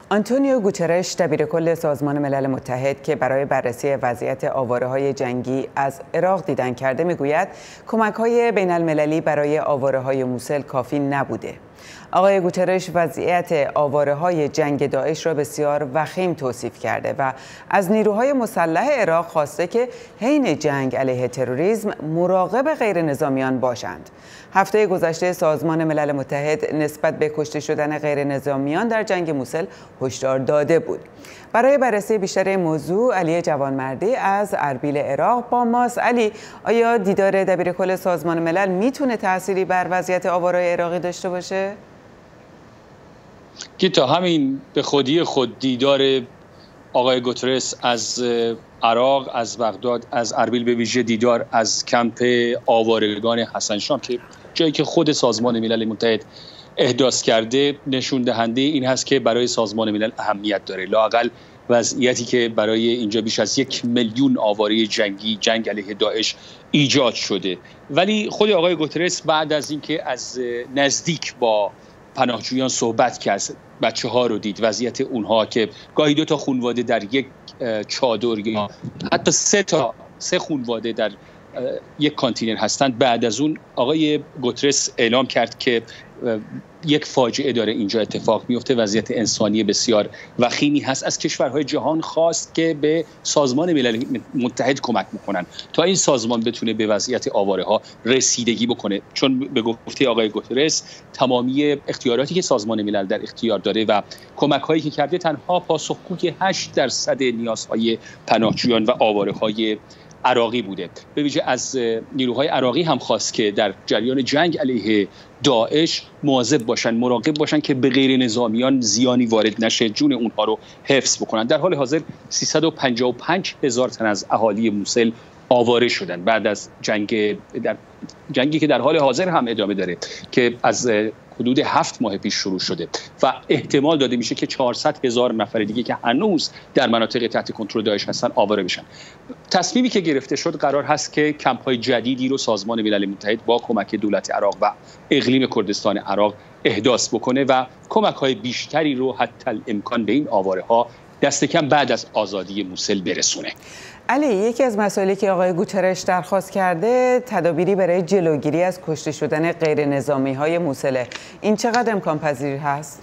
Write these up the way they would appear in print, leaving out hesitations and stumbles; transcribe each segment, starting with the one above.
آنتونیو گوترش دبیرکل سازمان ملل متحد که برای بررسی وضعیت آواره‌های جنگی از عراق دیدن کرده میگوید کمک‌های بین‌المللی برای آواره‌های موصل کافی نبوده. آقای گوترش وضعیت آواره‌های جنگ داعش را بسیار وخیم توصیف کرده و از نیروهای مسلح عراق خواسته که حین جنگ علیه تروریسم مراقب غیر نظامیان باشند. هفته گذشته سازمان ملل متحد نسبت به کشته شدن غیر نظامیان در جنگ موصل هشدار داده بود. برای بررسی بیشتر این موضوع علی جوانمردی از اربیل عراق با ماست. علی، آیا دیدار دبیرکل سازمان ملل میتونه تأثیری بر وضعیت آوارهای عراقی داشته باشه؟ که تا همین به خودی خود دیدار آقای گوترس از عراق، از بغداد، از اربیل، به ویژه دیدار از کمپ آوارگان حسن شام که جایی که خود سازمان ملل متحد احداث کرده، نشون دهنده این هست که برای سازمان ملل اهمیت داره. لااقل وضعیتی که برای اینجا بیش از 1 میلیون آواره جنگی، جنگ علیه داعش ایجاد شده. ولی خود آقای گوترس بعد از اینکه از نزدیک با پناهجویان صحبت کرد، بچه‌ها رو دید، وضعیت اونها که گاهی 2 تا خانواده در یک چادر یا حتی 3 خانواده در یک کانتینر هستند، بعد از اون آقای گوترس اعلام کرد که یک فاجعه داره اینجا اتفاق میفته، وضعیت انسانی بسیار وخیمی هست. از کشورهای جهان خواست که به سازمان ملل متحد کمک میکنن تا این سازمان بتونه به وضعیت آواره ها رسیدگی بکنه، چون به گفته آقای گوترس تمامی اختیاراتی که سازمان ملل در اختیار داره و کمک هایی که کرده تنها پاسخگوی 8% نیازهای پناهجویان و آواره های عراقی بوده. به ویژه از نیروهای عراقی هم خواست که در جریان جنگ علیه داعش مواظب باشن، مراقب باشن که به غیر نظامیان زیانی وارد نشه، جون اونها رو حفظ بکنن. در حال حاضر 355,000 تن از اهالی موصل آواره شدن بعد از جنگی که در حال حاضر هم ادامه داره که از حدود 7 ماه پیش شروع شده و احتمال داده میشه که 400,000 نفر دیگه که هنوز در مناطق تحت کنترل داعش هستن آواره بشن. تصمیمی که گرفته شد قرار هست که کمپ‌های جدیدی رو سازمان ملل متحد با کمک دولت عراق و اقلیم کردستان عراق احداث بکنه و کمک‌های بیشتری رو حتی الامکان به این آواره‌ها دست کم بعد از آزادی موصل برسونه. علی، یکی از مسائلی که آقای گوترش درخواست کرده تدابیری برای جلوگیری از کشته شدن غیر نظامی های موصله. این چقدر امکان پذیر هست؟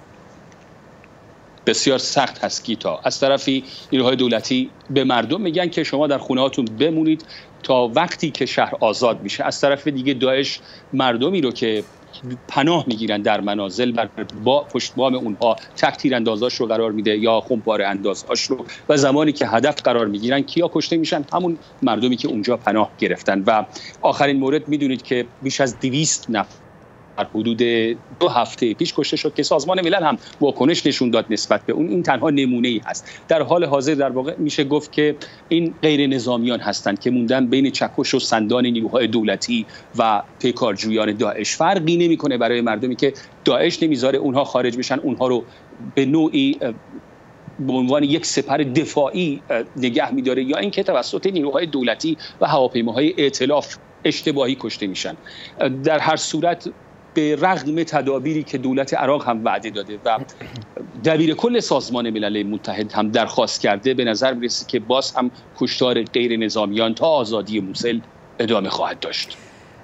بسیار سخت هست گیتا. از طرفی نیروهای دولتی به مردم میگن که شما در خونه هاتون بمونید تا وقتی که شهر آزاد میشه. از طرف دیگه داعش مردمی رو که پناه میگیرن در منازل و با پشت بام اونها تک تیراندازاش رو قرار میده یا خمپاره اندازاش رو، و زمانی که هدف قرار میگیرن کیا کشته میشن؟ همون مردمی که اونجا پناه گرفتن. و آخرین مورد میدونید که بیش از 200 نفر در حدود 2 هفته پیش کشته شد که سازمان ملل هم واکنش نشون داد نسبت به اون. این تنها نمونه‌ای هست. در حال حاضر در واقع میشه گفت که این غیر نظامیان هستند که موندن بین چکش و سندان نیروهای دولتی و پیکارجویان داعش. فرقی نمیکنه برای مردمی که داعش نمیذاره اونها خارج بشن، اونها رو به نوعی به عنوان یک سپر دفاعی نگه می‌داره، یا اینکه توسط نیروهای دولتی و هواپیماهای ائتلاف اشتباهی کشته میشن. در هر صورت به رغم تدابیری که دولت عراق هم وعده داده و دبیرکل سازمان ملل متحد هم درخواست کرده، به نظر میرسه که باز هم کشتار غیر نظامیان تا آزادی موصل ادامه خواهد داشت.